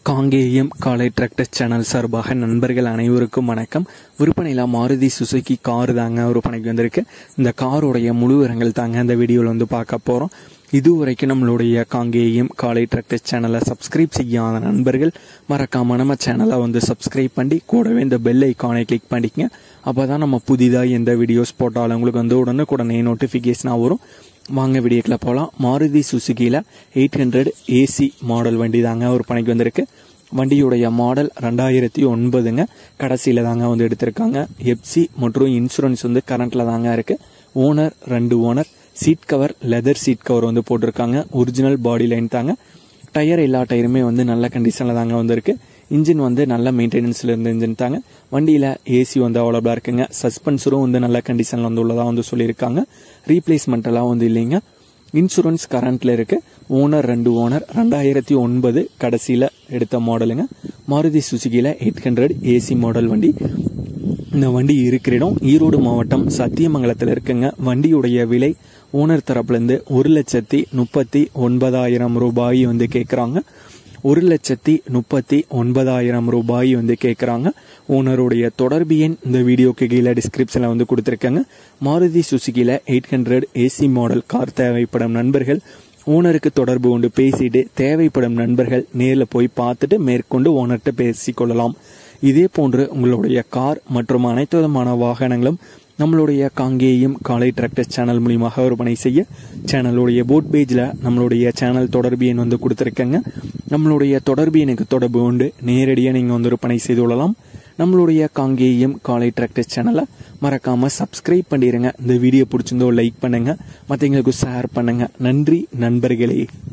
காங்கேயம் காலை tractor channel சார்பாக நண்பர்கள் அனைவருக்கும் வணக்கம். விற்பனையில் மாருதி சுசுகி கார் தாங்க விற்பனைக்கு வந்திருக்கு. இந்த காரோடைய முழு விவரங்கள் தாங்க இந்த வீடியோவில் வந்து பார்க்க போகிறோம். இதுவரைக்கும் நம்மளுடைய காங்கேயம் காலை டிராக்டர் சேனலை சப்ஸ்கிரைப் செய்யாத நண்பர்கள் மறக்காம நம்ம சேனலை வந்து சப்ஸ்கிரைப் பண்ணி கூடவே இந்த பெல் ஐக்கானை கிளிக் பண்ணிக்கங்க. அப்போ தான் நம்ம புதிதாக எந்த வீடியோஸ் போட்டாலும் உங்களுக்கு வந்து உடனுக்குடனே நோட்டிஃபிகேஷனாக வரும். வாங்க வீடியோக்கில் போகலாம். மாருதி சுசுகியில் 800 ஏசி மாடல் வண்டி தாங்க விற்பனைக்கு வந்திருக்கு. வண்டியுடைய மாடல் 2009ங்க. கடைசியில் தாங்க வந்து எடுத்திருக்காங்க. எஃப்சி மற்றும் இன்சூரன்ஸ் வந்து கரண்ட்டில் தாங்க இருக்குது. Owner 2 owner. Seat cover leather seat cover வந்து போட்டிருக்காங்க. ஒரிஜினல் பாடி லைன் தாங்க. டயர் எல்லா டயருமே வந்து நல்ல கண்டிஷனில் தாங்க வந்துருக்கு. இன்ஜின் வந்து நல்ல மெயின்டெனன்ஸில் இருந்த இன்ஜின் தாங்க. வண்டியில் ஏசி வந்து அவைலபிளாக இருக்குங்க. சஸ்பென்சரும் வந்து நல்ல கண்டிஷனில் வந்து உள்ளதாக வந்து சொல்லியிருக்காங்க. ரீப்ளேஸ்மெண்ட் எல்லாம் வந்து இல்லைங்க. இன்சூரன்ஸ் கரண்ட்டில் இருக்குது. Owner 2 owner. 2009 கடைசியில் எடுத்த மாடலுங்க. மாருதி சுசுகியில் 800 ஏசி மாடல் வண்டி. இந்த வண்டி இருக்கிற இடம் ஈரோடு மாவட்டம் சத்தியமங்கலத்தில் இருக்குங்க. வண்டியுடைய விலை ஓனர் தரப்புலேருந்து 1,39,000 ரூபாய் வந்து கேட்குறாங்க. 1,39,000 ரூபாய் வந்து கேட்குறாங்க. ஓனருடைய தொடர்பு எண் இந்த வீடியோக்கு கீழே டிஸ்கிரிப்ஷனில் வந்து கொடுத்துருக்காங்க. மாருதி சுசுகியில் 800 ஏசி மாடல் கார் தேவைப்படும் நண்பர்கள் ஓனருக்கு தொடர்பு கொண்டு பேசிட்டு தேவைப்படும் நண்பர்கள் நேரில் போய் பார்த்துட்டு மேற்கொண்டு ஓனர்கிட்ட பேசிக்கொள்ளலாம். இதே போன்று உங்களுடைய கார் மற்றும் அனைத்து விதமான வாகனங்களும் நம்மளுடைய காங்கேயம் காலை டிராக்டர் சேனல் மூலியமாக விற்பனை செய்ய சேனலுடைய போட் பேஜில் நம்மளுடைய சேனல் தொடர்பு எண் வந்து கொடுத்துருக்கேங்க. நம்மளுடைய தொடர்பு எனக்கு தொடர்பு கொண்டு நேரடியாக நீங்கள் வந்து விற்பனை செய்து கொள்ளலாம். நம்மளுடைய காங்கேயம் காலை டிராக்டர் சேனலை மறக்காமல் சப்ஸ்கிரைப் பண்ணிடுங்க. இந்த வீடியோ பிடிச்சிருந்தோ லைக் பண்ணுங்கள், மற்றவங்களுக்கு ஷேர் பண்ணுங்கள். நன்றி நண்பர்களே.